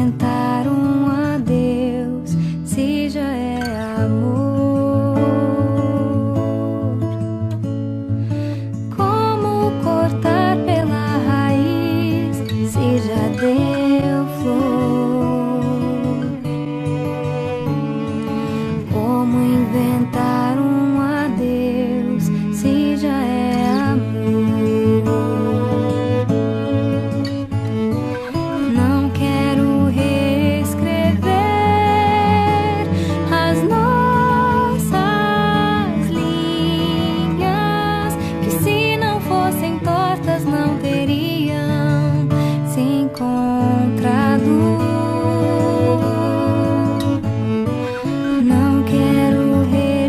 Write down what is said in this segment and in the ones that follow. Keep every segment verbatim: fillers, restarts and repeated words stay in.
inventar um adeus se já é amor? Como cortar pela raiz se já deu flor? Como inventar um adeus se já é amor? Não quero reescrever as nossas linhas, que se não fossem tortas não teriam se encontrado. Não quero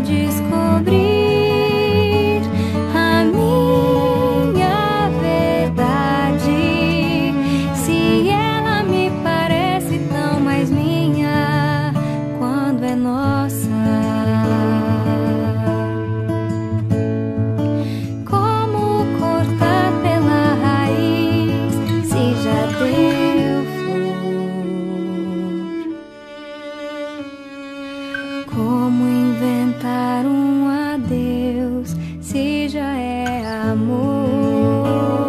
redescobrir a minha verdade, se ela me parece tão mais minha quando é nossa. Como cortar pela raiz se já deu flor? Como inventar um adeus se já é amor?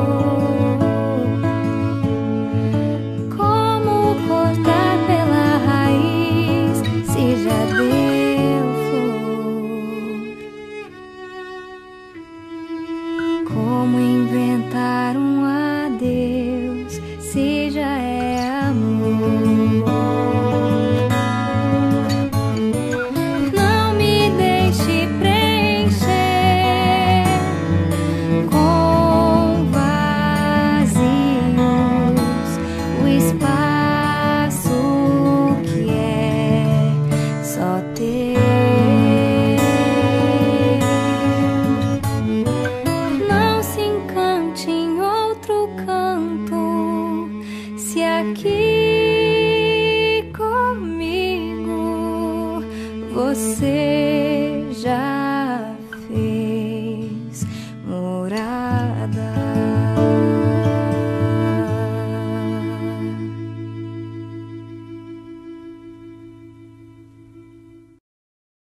Como cortar pela raiz se já deu flor? Como inventar um adeus se já é